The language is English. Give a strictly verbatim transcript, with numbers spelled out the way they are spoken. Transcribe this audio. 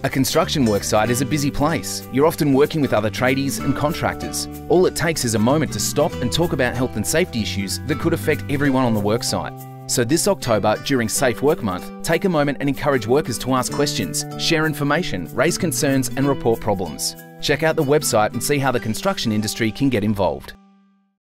A construction worksite is a busy place. You're often working with other tradies and contractors. All it takes is a moment to stop and talk about health and safety issues that could affect everyone on the worksite. So this October, during Safe Work Month, take a moment and encourage workers to ask questions, share information, raise concerns and report problems. Check out the website and see how the construction industry can get involved.